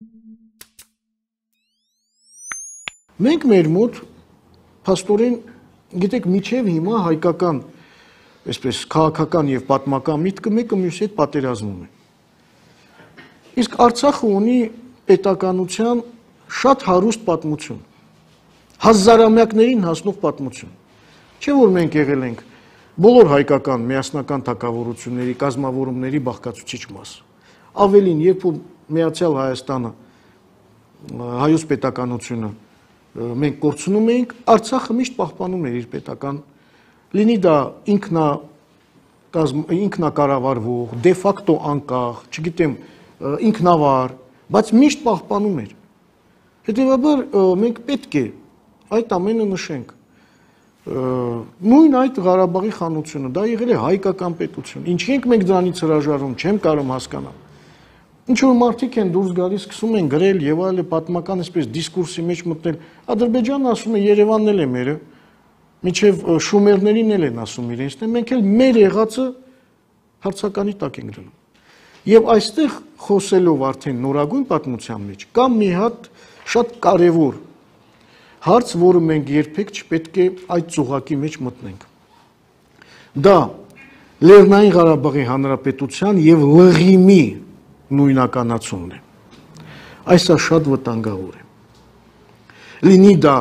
Մենք մեր մոտ փաստորեն գիտեք միջև հիմա հայկական այսպես քաղաքական եւ պատմական միտքը մեկը մյուսի հետ պատերազմում է։ Իսկ Արցախը ունի պետականության շատ հարուստ պատմություն, հազարամյակներին հասնող պատմություն։ Չէ՞ որ մենք եղել ենք բոլոր հայկական միասնական թագավորությունների կազմավորումների բաղկացուցիչ մաս։ Ավելին, երբ որ Միացյալ Հայաստանը հայոց պետականությունը մենք կորցնում էինք, Արցախը միշտ պահպանում էր իր պետական, լինի դա ինքնակառավարվող, դե ֆակտո անկախ, չգիտեմ, ինքնավար, բայց միշտ պահպանում էր։ Հետևաբար մենք պետք է այդ ամենը նշենք։ Նույն այդ Ղարաբաղի խանությունը, դա եղել է հայկական պետություն։ Ինչի ենք մենք դրանից հրաժարվում, չեմ կարող հասկանալ։ Ինչ որ մարդիկ են դուրս գալիս, սկսում են գրել եւ այլը պատմական այսպես դիսկուրսի մեջ մտնել։ Ադրբեջանը ասում է Երևանն էլ է մերը, միջև շումերներին էլ են ասում իրենց, թե մենք էլ մեր եղածը հարցականի տակ ենք դնում։ Եվ այստեղ խոսելով արդեն նորագույն պատմության մեջ կա մի հատ շատ կարևոր հարց, որը մենք երբեք չպետք է այդ ծուղակի մեջ մտնենք։ Դա Լեռնային Ղարաբաղի Հանրապետության եւ ԼՂԻՄ-ի նույնականացումն է։ Այսա շատ վտանգավոր է։ Լինի դա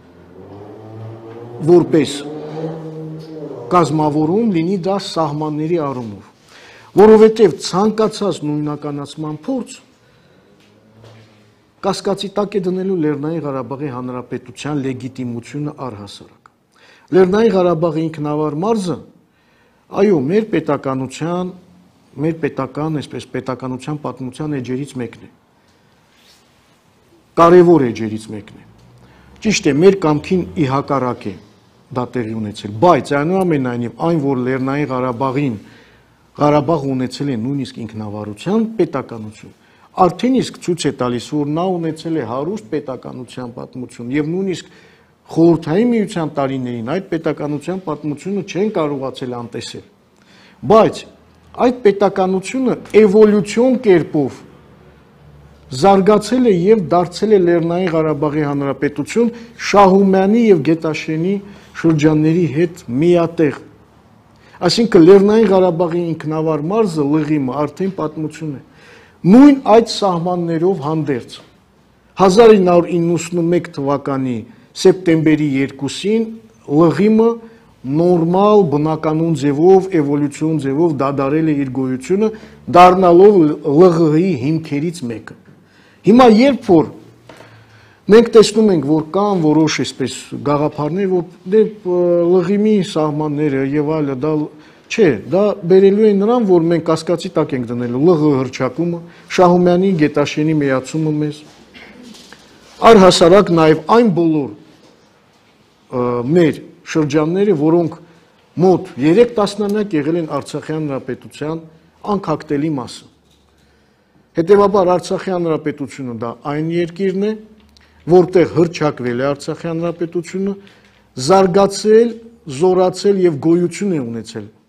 որպես կազմավորում, լինի դա սահմանների առումով, որովհետև ցանկացած նույնականացման փորձ կասկածի տակ է դնելու Լեռնային Ղարաբաղի Հանրապետության լեգիտիմությունը առհասարակ։ Լեռնային Ղարաբաղի ինքնավար մարզը, այո, մեր պետական, այսպես պետականության պատմության էջերից մեկն է։ Կարևոր էջերից մեկն է։ Ճիշտ է, մեր կամքին ի հակառակ է դա տեղի ունեցել, բայց այնուամենայնիվ այն, որ Լեռնային Ղարաբաղին Ղարաբաղը ունեցել է նույնիսկ ինքնավարության պետականություն, արդեն իսկ ցույց է տալիս, որ նա ունեցել է հարուստ պետականության պատմություն եւ նույնիսկ խորհրդային միության տարիներին այդ պետականության պատմությունը չեն կարողացել անտեսել։ Բայց այդ պետականությունը էվոլյուցիոն կերպով զարգացել է եւ դարձել է Լեռնային Ղարաբաղի Հանրապետություն Շահումյանի եւ Գետաշենի շրջանների հետ միատեղ։ Այսինքն Լեռնային Ղարաբաղի ինքնավար մարզը ԼՂԻՄ-ը արդեն պատմություն է։ Նույն այդ սահմաններով հանդերձ 1991 թվականի սեպտեմբերի 2-ին ԼՂԻՄ-ը նորմալ բնականոն ձևով, էվոլյուցիոն ձևով դադարել է իր գոյությունը, դառնալով ԼՂՀ-ի հիմքերից մեկը։ Հիմա երբ որ մենք տեսնում ենք, որ կան որոշ այսպես գաղափարներ, որ դե ԼՂԻՄ-ի սահմանները եւ այլը դա չէ, դա բերելու է նրան, որ մենք կասկածի տակ ենք դնելու ԼՂՀ հռչակումը, Շահումյանի, Գետաշենի միացումը մեզ, առհասարակ նաեւ այն բոլոր մեր շրջանները, որոնք մոտ 3 տասնամյակ եղել են Արցախի Հանրապետության անքակտելի մասը։ Հետևաբար Արցախի Հանրապետությունը դա այն երկիրն է, որտեղ հռչակվել է Արցախի Հանրապետությունը, զարգացել, զորացել եւ գոյություն է ունեցել